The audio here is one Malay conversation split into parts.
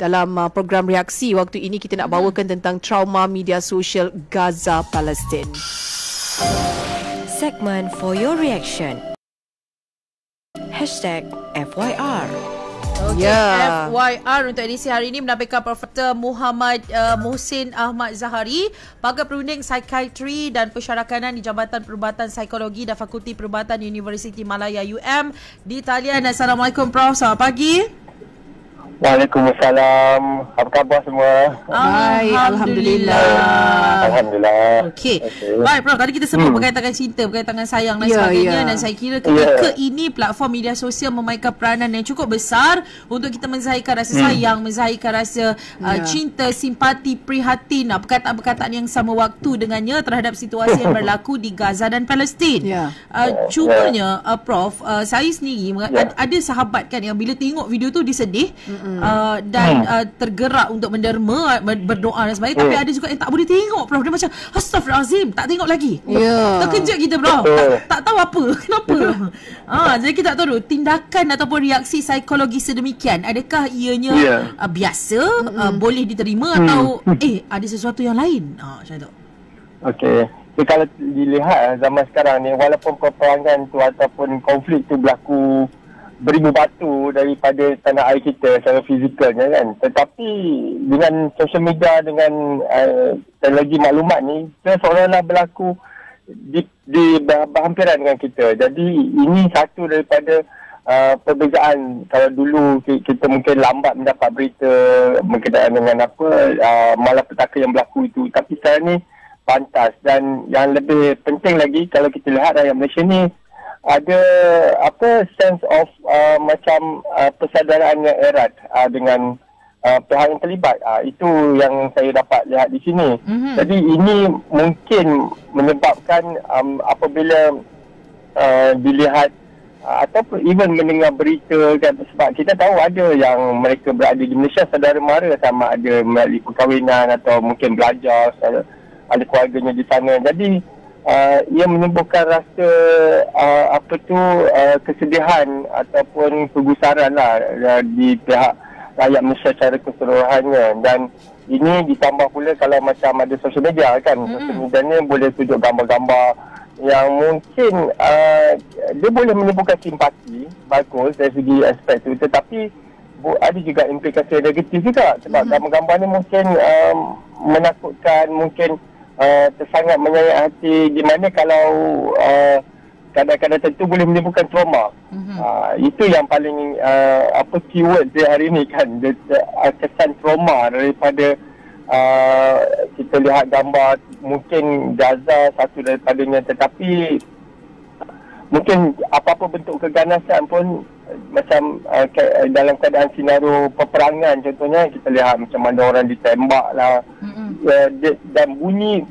dalam program reaksi waktu ini kita nak bawakan tentang trauma media sosial Gaza Palestin. Segmen For Your Reaction. #FYR. Okay, FYR untuk edisi hari ini menampilkan Profesor Muhammad Muhsin Ahmad Zahari, pakar perunding psikiatri dan pensyarakanan di Jabatan Perubatan Psikologi dan Fakulti Perubatan Universiti Malaya UM di talian. Assalamualaikum Prof, selamat pagi. Waalaikumsalam. Apa khabar semua? Baik, Alhamdulillah. Alhamdulillah. Okey. Baik Prof, tadi kita sebut berkaitan dengan cinta, berkaitan dengan sayang dan sebagainya, dan saya kira ketika ini platform media sosial memainkan peranan yang cukup besar untuk kita menzahirkan rasa sayang, menzahirkan rasa cinta, simpati, prihatin, perkataan-perkataan yang sama waktu dengannya terhadap situasi yang berlaku di Gaza dan Palestin. Cumanya Prof, saya sendiri ada sahabat kan yang bila tengok video tu dia sedih dan tergerak untuk menderma, berdoa dan sebagainya, tapi ada juga yang tak boleh tengok Prof. Dia macam astaghfirullahalazim, tak tengok lagi. Terkejut kita Prof. Tak tahu apa, kenapa. Jadi kita tak tahu tindakan ataupun reaksi psikologi sedemikian, adakah ianya biasa, boleh diterima, atau ada sesuatu yang lain. Macam tu. Okey. So, kalau dilihat zaman sekarang ni, walaupun peperangan tu ataupun konflik tu berlaku beribu batu daripada tanah air kita secara fizikalnya kan, tetapi dengan sosial media, dengan teknologi maklumat ni, seolah-olah berlaku di berhampiran dengan kita. Jadi ini satu daripada perbezaan. Kalau dulu kita mungkin lambat mendapat berita berkaitan dengan malapetaka yang berlaku itu, tapi sekarang ni pantas. Dan yang lebih penting lagi, kalau kita lihat rakyat Malaysia ni ada sense of macam persedaraan yang erat dengan pihak yang terlibat. Itu yang saya dapat lihat di sini. Jadi ini mungkin menyebabkan apabila dilihat ataupun even mendengar berita kan, sebab kita tahu ada yang mereka berada di Malaysia saudara mara, sama ada melalui perkahwinan atau mungkin belajar, ada keluarganya di sana. Jadi ia menimbulkan rasa kesedihan ataupun kegusaran lah di pihak rakyat Malaysia secara keseluruhannya. Dan ini ditambah pula kalau macam ada social media kan, social media ni boleh tunjuk gambar-gambar yang mungkin dia boleh menimbulkan simpati, bagus dari segi aspek tu, tetapi ada juga implikasi negatif juga, sebab gambar-gambar ni mungkin menakutkan, mungkin tersangat menyayat hati, di mana kalau kadang-kadang tentu boleh menimbulkan trauma. Itu yang paling keyword dia hari ni kan, kesan trauma daripada kita lihat gambar mungkin Gaza satu daripadanya, tetapi mungkin apa-apa bentuk keganasan pun macam dalam keadaan senario peperangan contohnya, kita lihat macam mana orang ditembak lah, dan bunyi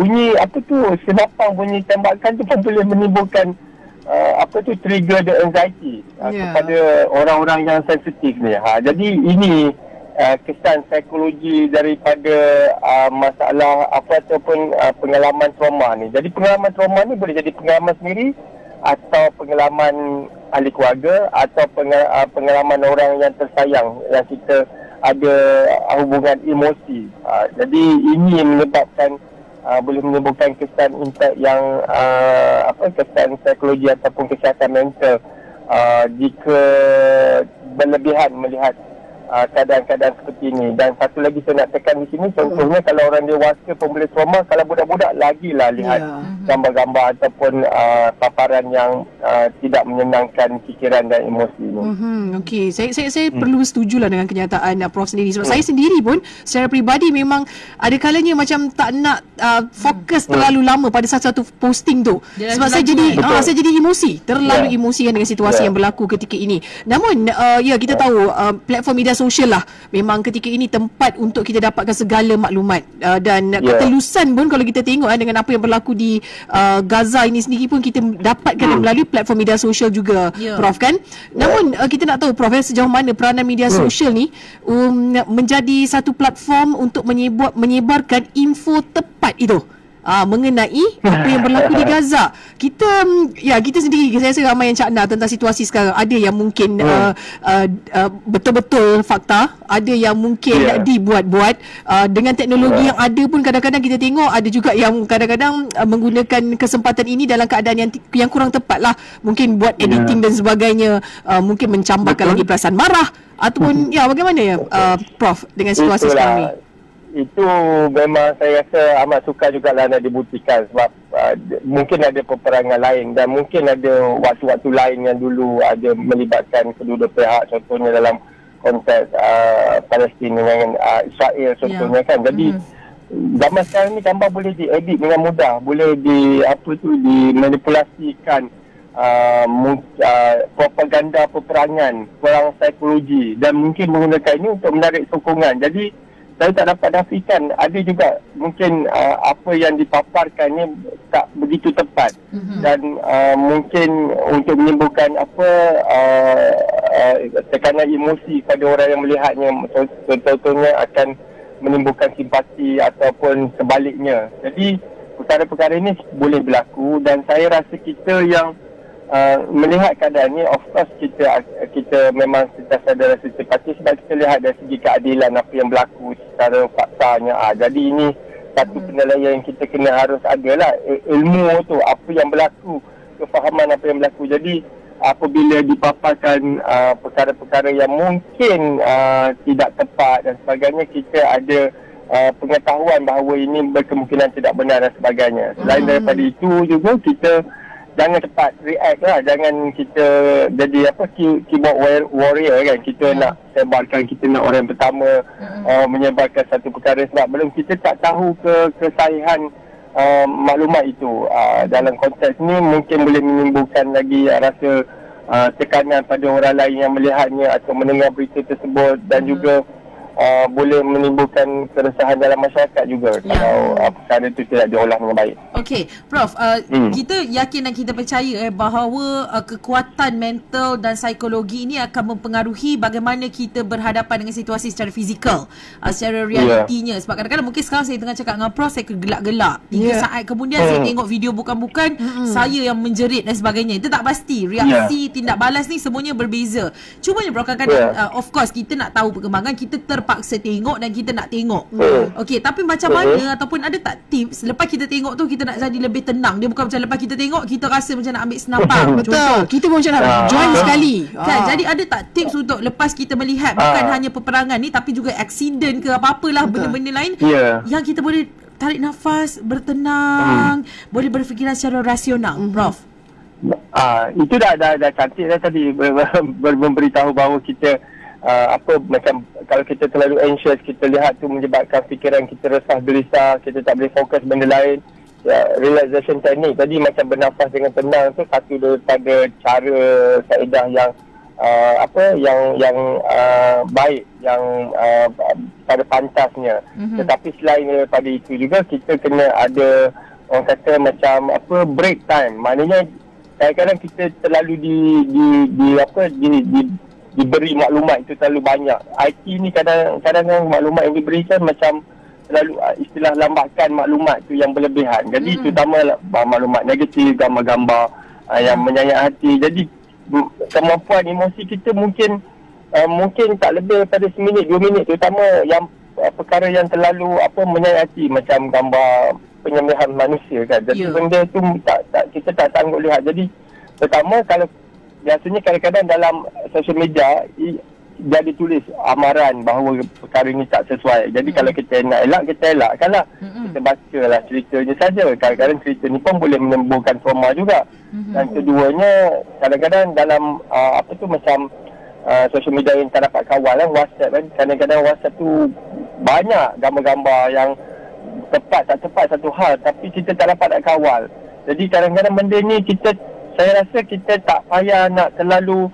senapang bunyi tembakan tu pun boleh menimbulkan trigger the anxiety kepada orang-orang yang sensitif ni. Jadi ini kesan psikologi daripada masalah ataupun pengalaman trauma ni. Jadi pengalaman trauma ni boleh jadi pengalaman sendiri, atau pengalaman ahli keluarga, atau pengalaman orang yang tersayang yang kita ada hubungan emosi. Jadi ini menyebabkan boleh menimbulkan kesan impact yang kesan psikologi ataupun kesihatan mental jika berlebihan melihat keadaan-keadaan seperti ini. Dan satu lagi saya nak tekan di sini, contohnya kalau orang dewasa pun boleh trauma, kalau budak-budak lagilah lihat gambar-gambar ataupun paparan yang tidak menyenangkan fikiran dan emosi ini. Okey, saya perlu setujulah dengan kenyataan Prof sendiri, sebab saya sendiri pun secara peribadi memang ada kalanya macam tak nak fokus terlalu lama pada satu posting tu, sebab saya jadi emosi, terlalu emosi dengan situasi yang berlaku ketika ini. Namun kita tahu platform media sosial lah memang ketika ini tempat untuk kita dapatkan segala maklumat, dan ketelusan pun kalau kita tengok dengan apa yang berlaku di Gaza ini sendiri pun kita dapatkan melalui platform media sosial juga, Prof kan. Namun kita nak tahu Prof, sejauh mana peranan media sosial ni menjadi satu platform untuk menyebarkan info tepat itu mengenai apa yang berlaku di Gaza. Kita sendiri, saya rasa ramai yang cakna tentang situasi sekarang. Ada yang mungkin betul-betul fakta, ada yang mungkin dibuat-buat dengan teknologi yang ada pun kadang-kadang kita tengok ada juga yang kadang-kadang menggunakan kesempatan ini dalam keadaan yang kurang tepat lah. Mungkin buat editing dan sebagainya, mungkin mencampakkan lagi perasaan marah ataupun bagaimana ya Prof dengan situasi sekarang ni? Itu memang saya rasa amat sukar jugalah nak dibuktikan sebab mungkin ada peperangan lain dan mungkin ada waktu-waktu lain yang dulu ada melibatkan kedua-dua pihak, contohnya dalam konteks Palestin dengan Israel contohnya kan. Jadi zaman sekarang ni gambar boleh diedit dengan mudah, boleh dimanipulasikan propaganda peperangan, perang psikologi dan mungkin menggunakan ini untuk menarik sokongan. Jadi saya tak dapat nafikan ada juga mungkin apa yang dipaparkan ni tak begitu tepat dan mungkin untuk menimbulkan tekanan emosi pada orang yang melihatnya, contohnya akan menimbulkan simpati ataupun sebaliknya. Jadi perkara-perkara ini boleh berlaku dan saya rasa kita yang melihat keadaan ni, of course kita memang sentiasa ada rasa simpati sebab kita lihat dari segi keadilan apa yang berlaku secara faktanya. Jadi ini satu penilaian yang kita kena harus adalah ilmu tu, apa yang berlaku, kefahaman apa yang berlaku. Jadi apabila dipaparkan perkara-perkara yang mungkin tidak tepat dan sebagainya, kita ada pengetahuan bahawa ini berkemungkinan tidak benar dan sebagainya. Selain daripada itu juga kita jangan cepat react lah. Jangan kita jadi keyboard warrior kan. Kita nak sebarkan, kita nak orang pertama menyebarkan satu perkara sebab belum kita tak tahu kesahihan maklumat itu. Dalam konteks ni mungkin boleh menimbulkan lagi rasa tekanan pada orang lain yang melihatnya atau mendengar berita tersebut dan juga boleh menimbulkan keresahan dalam masyarakat juga kalau perkara itu tidak diolah dengan baik. Okey, Prof, kita yakin dan kita percaya bahawa kekuatan mental dan psikologi ini akan mempengaruhi bagaimana kita berhadapan dengan situasi secara fizikal, secara realitinya. Sebab kadang-kadang mungkin sekarang saya tengah cakap dengan Prof, saya gelak-gelak 3 saat kemudian saya tengok video bukan-bukan saya yang menjerit dan sebagainya. Itu tak pasti. Reaksi tindak balas ni semuanya berbeza. Cumanya Prof, kadang-kadang of course kita nak tahu perkembangan, kita terpaksa tengok dan kita nak tengok. Okey, tapi macam mana ataupun ada tak tips lepas kita tengok tu kita nak jadi lebih tenang? Dia bukan macam lepas kita tengok kita rasa macam nak ambil senapang. Betul. Kita pun macam nak join sekali. Kan? Jadi ada tak tips untuk lepas kita melihat bukan hanya peperangan ni tapi juga aksiden ke apa-apalah benda-benda lain yang kita boleh tarik nafas, bertenang, boleh berfikiran secara rasional, Prof? Itu dah cantik dah tadi memberitahu bahawa kita macam kalau kita terlalu anxious, kita lihat tu menyebabkan fikiran kita resah gelisah, kita tak boleh fokus benda lain. Relaxation technique tadi macam bernafas dengan tenang tu satu daripada cara kaedah yang baik, yang pada pantasnya. Tetapi selain daripada itu juga kita kena ada orang kata macam break time. Maknanya kadang-kadang kita terlalu diberi maklumat itu terlalu banyak. IT ni kadang-kadang maklumat yang diberikan macam terlalu istilah lambakan maklumat tu yang berlebihan. Jadi terutama maklumat negatif, gambar-gambar yang menyayat hati. Jadi kemampuan emosi kita mungkin tak lebih daripada seminit 2 minit, terutama yang perkara yang terlalu menyayat hati macam gambar penyembelihan manusia kan. Jadi benda tu kita tak sanggup lihat. Jadi pertama, kalau biasanya kadang-kadang dalam social media dia ditulis amaran bahawa perkara ini tak sesuai. Jadi kalau kita nak elak, kita elakkanlah. Kita bacalah ceritanya saja. Kadang-kadang cerita ni pun boleh menimbulkan trauma juga. Dan keduanya, kadang-kadang dalam macam social media yang tak dapat kawal WhatsApp kan. Kadang-kadang WhatsApp tu banyak gambar-gambar yang tepat tak tepat satu hal tapi kita tak dapat nak kawal. Jadi kadang-kadang benda ni saya rasa kita tak payah nak terlalu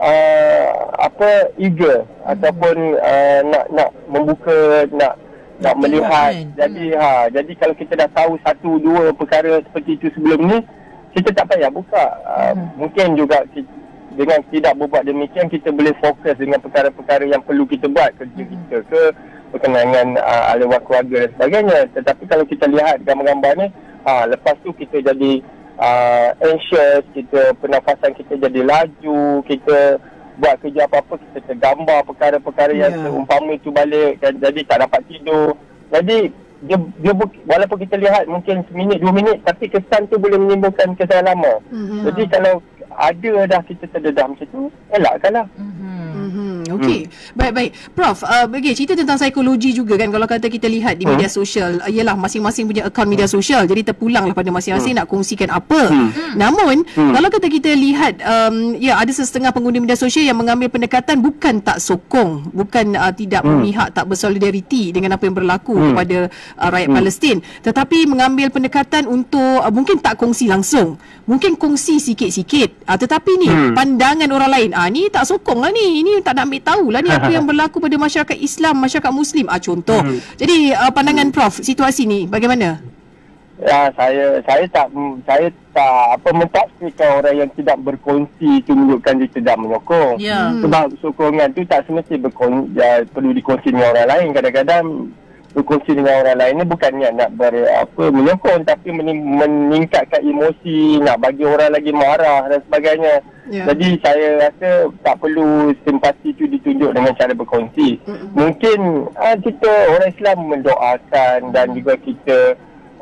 eager ataupun nak membuka, nak melihat. Jadi kalau kita dah tahu 1-2 perkara seperti itu sebelum ni, kita tak payah buka. Mungkin juga dengan tidak berbuat demikian, kita boleh fokus dengan perkara-perkara yang perlu kita buat, kerja kita ke berkenaan dengan ahli keluarga dan sebagainya. Tetapi kalau kita lihat gambar-gambar ni, lepas tu kita jadi anxious, kita pernafasan kita jadi laju, kita buat kerja apa-apa kita tergambar perkara-perkara yang seumpama itu balik, dan jadi tak dapat tidur. Jadi dia walaupun kita lihat mungkin seminit 2 minit, tapi kesan tu boleh menimbulkan kesan lama. Jadi kalau ada dah kita terdedah macam tu, elakkanlah. Okey. Baik. Prof, cerita tentang psikologi juga kan, kalau kata kita lihat di media sosial, ialah masing-masing punya akaun media sosial, jadi terpulanglah pada masing-masing nak kongsikan apa. Namun, kalau kata kita lihat, ada setengah pengguna media sosial yang mengambil pendekatan bukan tak sokong, bukan tidak memihak, tak bersolidariti dengan apa yang berlaku kepada rakyat Palestin, tetapi mengambil pendekatan untuk mungkin tak kongsi langsung, mungkin kongsi sikit-sikit, tetapi ni pandangan orang lain, ni tak sokong lah ni, ini tak nak ambil tahulah ni apa yang berlaku pada masyarakat Islam, masyarakat Muslim, contoh. Jadi pandangan Prof, situasi ni bagaimana? Ya, saya tak mentafsirkan orang yang tidak berkongsi itu menunjukkan dia tidak menyokong. Sebab sokongan tu tak semesti perlu dikongsi dengan orang lain. Kadang-kadang berkongsi dengan orang lain ni bukannya nak menyokong, tapi meningkatkan emosi, nak bagi orang lagi marah dan sebagainya. Jadi saya rasa tak perlu simpati itu ditunjuk dengan cara berkongsi. Mungkin kita orang Islam mendoakan, dan juga kita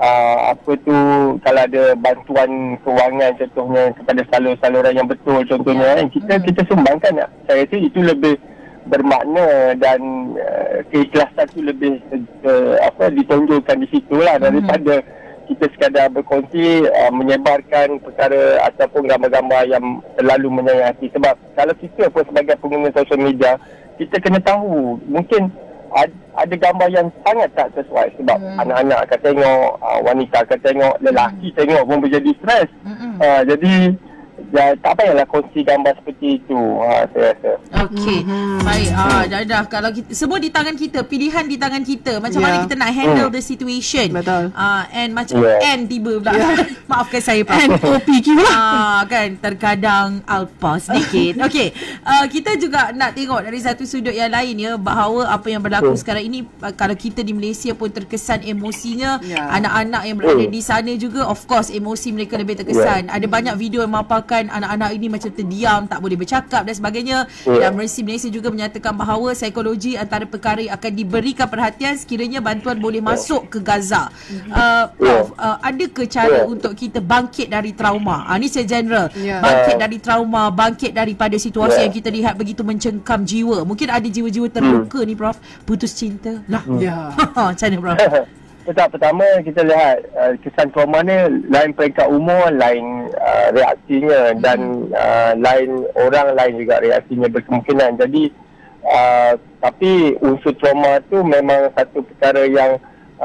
kalau ada bantuan kewangan contohnya kepada salur-saluran yang betul contohnya, kita sumbangkan. Saya rasa itu lebih bermakna, dan keikhlasan itu lebih ditonjolkan di situlah daripada kita sekadar berkongsi, menyebarkan perkara ataupun gambar-gambar yang terlalu menyayat hati. Sebab kalau kita pun sebagai pengguna sosial media, kita kena tahu mungkin ada gambar yang sangat tak sesuai, sebab anak-anak akan tengok, wanita akan tengok, lelaki tengok pun menjadi stres. Jadi tak payahlah kongsi gambar seperti itu, saya rasa. Okey. Baik. Dah kalau kita, semua di tangan kita, pilihan di tangan kita. Macam mana kita nak handle the situation. Betul. And macam N tiba pula. Maafkan saya Pak. NOP pula. Kan terkadang alpa sedikit. Okey. Kita juga nak tengok dari satu sudut yang lain ya, bahawa apa yang berlaku sekarang ini, kalau kita di Malaysia pun terkesan emosinya, anak-anak yang berada di sana juga of course emosi mereka lebih terkesan. Ada banyak video yang memaparkan anak-anak ini macam terdiam, tak boleh bercakap dan sebagainya. Dan Malaysia juga menyatakan bahawa psikologi antara perkara yang akan diberikan perhatian sekiranya bantuan boleh masuk ke Gaza. Prof, ada ke cara untuk kita bangkit dari trauma? Ni secara general. Bangkit dari trauma, bangkit daripada situasi yang kita lihat begitu mencengkam jiwa. Mungkin ada jiwa-jiwa terluka ni Prof, putus cinta lah. Macam mana Prof? Pertama kita lihat kesan trauma ni lain peringkat umur, lain reaksinya, dan lain orang lain juga reaksinya berkemungkinan. Jadi tapi unsur trauma tu memang satu perkara yang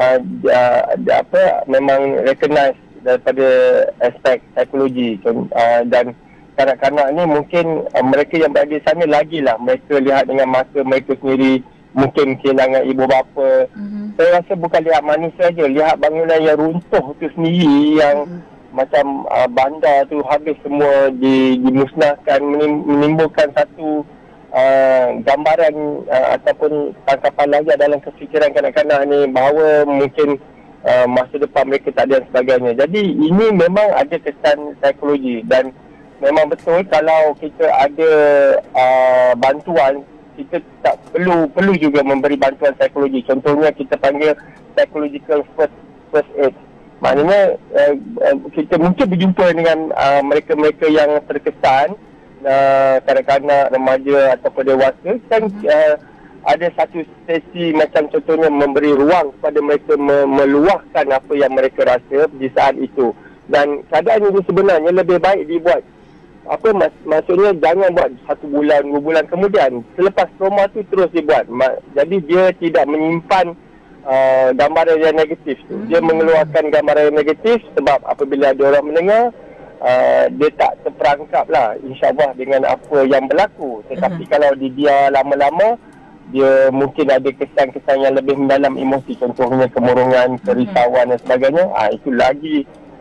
memang recognize daripada aspek psikologi. Dan kanak-kanak ni mungkin mereka yang berada di sana lagilah mereka lihat dengan mata mereka sendiri, mungkin kehilangan ibu bapa. Saya rasa bukan lihat manusia saja, lihat bangunan yang runtuh tu sendiri, yang macam bandar tu habis semua dimusnahkan, menimbulkan satu gambaran ataupun tangkapan lagi dalam kefikiran kanak-kanak ni bahawa mungkin masa depan mereka tak ada dan sebagainya. Jadi ini memang ada kesan psikologi, dan memang betul kalau kita ada bantuan, kita tak perlu juga memberi bantuan psikologi. Contohnya kita panggil psychological first aid. Maknanya kita mungkin berjumpa dengan mereka-mereka yang terkesan, kanak-kanak, remaja ataupun dewasa, dan ada satu sesi macam contohnya memberi ruang kepada mereka meluahkan apa yang mereka rasa di saat itu. Dan keadaan itu sebenarnya lebih baik dibuat maksudnya jangan buat 1 bulan, 2 bulan kemudian. Selepas trauma tu terus dibuat. Jadi dia tidak menyimpan gambaran yang negatif tu. Dia mengeluarkan gambaran yang negatif, sebab apabila ada orang mendengar, dia tak terperangkap lah insyaAllah dengan apa yang berlaku. Tetapi kalau dia lama-lama, dia mungkin ada kesan-kesan yang lebih mendalam emosi, contohnya kemurungan, kerisauan dan sebagainya. Itu lagi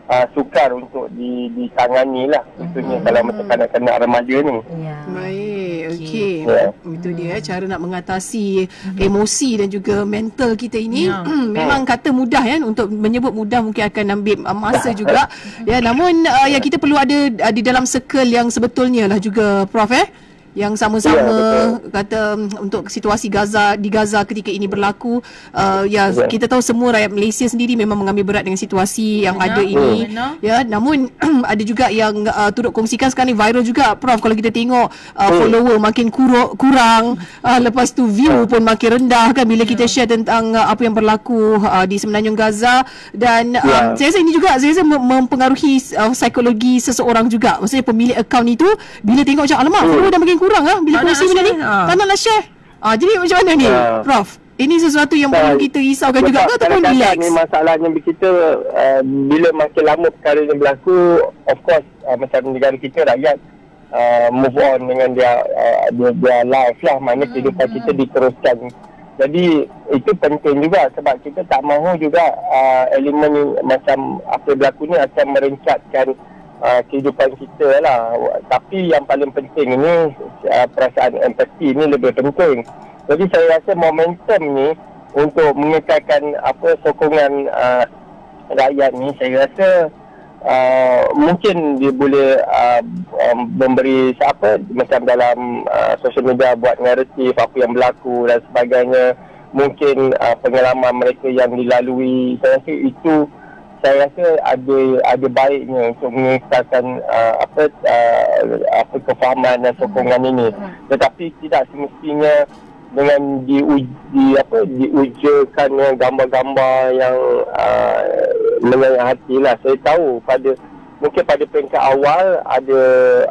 sukar untuk ditangani lah, khususnya kalau macam kanak-kanak remaja ni. Baik, okey. Itu dia cara nak mengatasi emosi dan juga mental kita ini. Memang kata mudah untuk menyebut mudah mungkin akan ambil masa juga. Namun yang kita perlu ada di dalam circle yang sebetulnya lah juga, Prof, yang sama-sama kata untuk situasi di Gaza ketika ini berlaku. Kita tahu semua rakyat Malaysia sendiri memang mengambil berat dengan situasi yang ada ini. Namun ada juga yang turut kongsikan sekarang ni viral juga, Prof, kalau kita tengok follower makin kurang, lepas tu view pun makin rendah kan bila kita share tentang apa yang berlaku di Semenanjung Gaza. Dan saya rasa ini juga mempengaruhi psikologi seseorang juga. Maksudnya pemilik akaun itu bila tengok macam alamak follower dah makin kurang bila kongsi benda ni tak naklah share. Jadi macam mana ni, Prof? Ini sesuatu yang perlu kita risaukan juga ke ataupun relax? Ni masalahnya kita bila makin lama perkara ni berlaku, of course macam negara kita rakyat move on dengan dia life lah, mana kehidupan kita diteruskan. Jadi itu penting juga sebab kita tak mahu juga elemen macam apa berlaku ni akan merencatkan kehidupan kita lah. Tapi yang paling penting ini perasaan empati ni lebih penting. Jadi saya rasa momentum ni untuk mengekalkan sokongan rakyat ni, saya rasa mungkin dia boleh memberi macam dalam social media buat naratif apa yang berlaku dan sebagainya. Mungkin pengalaman mereka yang dilalui, saya rasa itu ada baiknya untuk mengekalkan kefahaman dan sokongan ini. Tetapi tidak semestinya dengan diujakan gambar-gambar yang menyayat hati lah. Saya tahu mungkin pada peringkat awal ada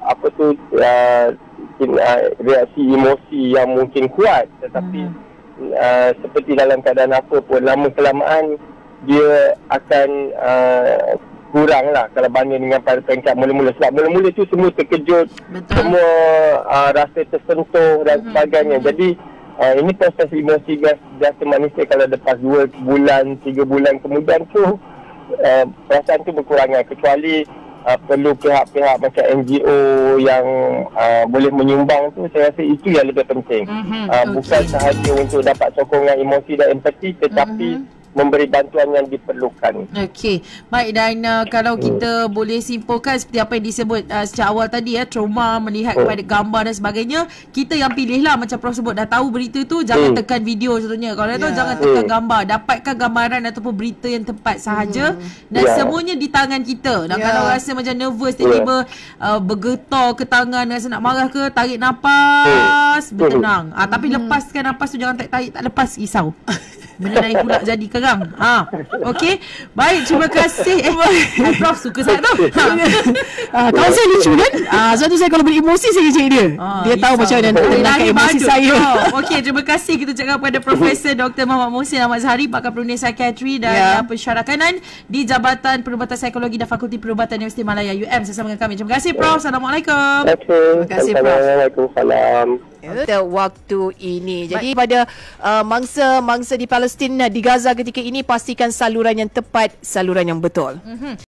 reaksi emosi yang mungkin kuat, tetapi seperti dalam keadaan apa pun, lama kelamaan dia akan kurang lah kalau banding dengan pada peringkat mula-mula. Sebab mula-mula tu semua terkejut, semua rasa tersentuh dan sebagainya. Jadi ini proses emosi biasa manusia. Kalau lepas 2 bulan, 3 bulan kemudian tu perasaan tu berkurangan, kecuali perlu pihak-pihak macam NGO yang boleh menyumbang tu. Saya rasa itu yang lebih penting. Bukan sahaja untuk dapat sokongan emosi dan empati, tetapi memberi bantuan yang diperlukan. Okey. Baik, dan kalau kita boleh simpulkan seperti apa yang disebut sejak awal tadi, trauma melihat kepada gambar dan sebagainya, kita yang pilihlah. Macam Prof sebut, dah tahu berita tu, jangan tekan video contohnya. Kalau dah tahu, jangan tekan gambar. Dapatkan gambaran ataupun berita yang tepat sahaja. Dan semuanya di tangan kita. Dan kalau rasa macam nervous, tiba-tiba bergetar ke tangan, rasa nak marah ke, tarik nafas, bertenang. Tapi lepaskan nafas tu, jangan tarik tak lepas, risau. Benda lain pula jadi kerang. Okey. Baik, terima kasih. Prof suka sangat tu. Kawan saya lucu kan? Sebab tu saya kalau beremosi saya cari dia. Dia tahu macam mana nak tenangkan emosi saya. Okey, terima kasih kita cakap kepada Profesor Dr. Muhammad Mohsin Ahmad Zahari, pakar perunding psikiatri dan pensyarakanan di Jabatan Perubatan Psikologi dan Fakulti Perubatan Universiti Malaya UM bersama dengan kami. Terima kasih Prof. Assalamualaikum. Terima kasih Prof. Waalaikumsalam. Waktu ini. Jadi pada mangsa di Palestin, di Gaza ketika ini, pastikan saluran yang tepat, saluran yang betul.